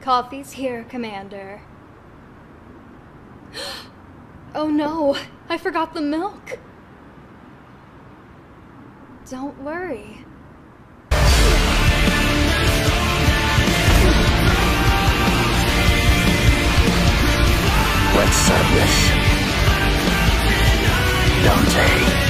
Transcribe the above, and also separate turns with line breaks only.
Coffee's here, Commander. Oh no, I forgot the milk. Don't worry.
Let's settle this. Dante.